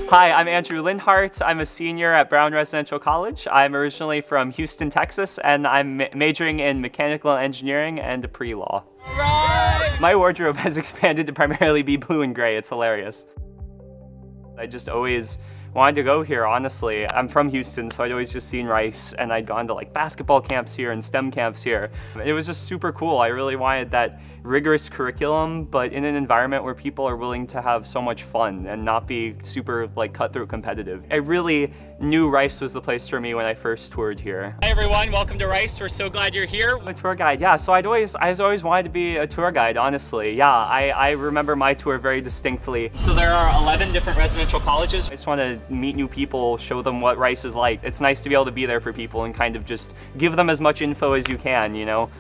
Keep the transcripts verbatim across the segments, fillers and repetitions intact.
Hi, I'm Andrew Linhart. I'm a senior at Brown Residential College. I'm originally from Houston, Texas, and I'm ma majoring in mechanical engineering and pre-law. Right. My wardrobe has expanded to primarily be blue and gray. It's hilarious. I just always wanted to go here, honestly. I'm from Houston, so I'd always just seen Rice, and I'd gone to like basketball camps here and STEM camps here. It was just super cool. I really wanted that rigorous curriculum, but in an environment where people are willing to have so much fun and not be super like cutthroat competitive. I really knew Rice was the place for me when I first toured here. Hi everyone, welcome to Rice. We're so glad you're here. I'm a tour guide, yeah. So I'd always, I always wanted to be a tour guide, honestly. Yeah, I, I remember my tour very distinctly. So there are eleven different residential colleges. I just want to meet new people, show them what Rice is like. It's nice to be able to be there for people and kind of just give them as much info as you can, you know?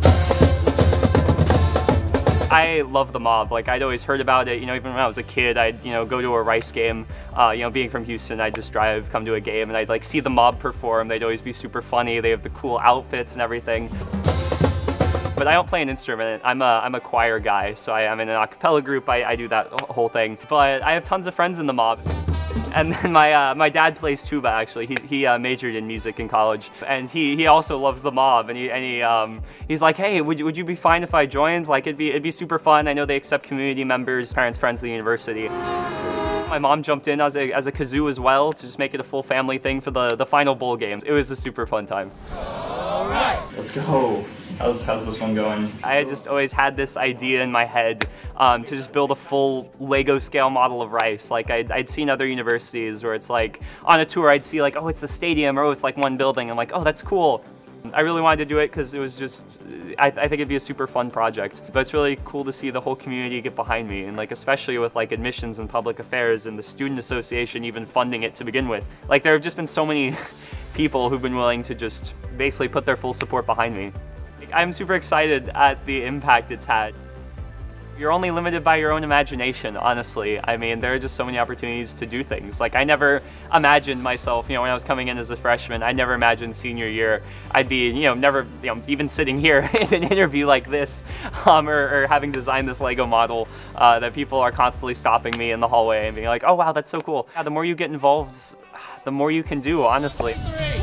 I love the mob. Like, I'd always heard about it, you know, even when I was a kid, I'd, you know, go to a Rice game. Uh, you know, being from Houston, I'd just drive, come to a game, and I'd like see the mob perform. They'd always be super funny. They have the cool outfits and everything. But I don't play an instrument. I'm a, I'm a choir guy, so I, I'm in an a cappella group. I, I do that whole thing. But I have tons of friends in the mob. And then my, uh, my dad plays tuba, actually. He, he uh, majored in music in college. And he, he also loves the mob. And, he, and he, um, he's like, hey, would, would you be fine if I joined? Like, it'd be, it'd be super fun. I know they accept community members, parents, friends of the university. My mom jumped in as a, as a kazoo as well to just make it a full family thing for the, the final bowl games. It was a super fun time. All right. Let's go. How's, how's this one going? I had just always had this idea in my head um, to just build a full Lego scale model of Rice. Like I'd, I'd seen other universities where it's like, on a tour I'd see like, oh, it's a stadium, or oh, it's like one building. I'm like, oh, that's cool. I really wanted to do it because it was just, I, I think it'd be a super fun project. But it's really cool to see the whole community get behind me, and like especially with like admissions and public affairs and the student association even funding it to begin with. Like there have just been so many people who've been willing to just basically put their full support behind me. I'm super excited at the impact it's had. You're only limited by your own imagination, honestly. I mean, there are just so many opportunities to do things. Like, I never imagined myself, you know, when I was coming in as a freshman, I never imagined senior year I'd be, you know, never, you know, even sitting here in an interview like this, um, or, or having designed this Lego model uh, that people are constantly stopping me in the hallway and being like, oh, wow, that's so cool. Yeah, the more you get involved, the more you can do, honestly.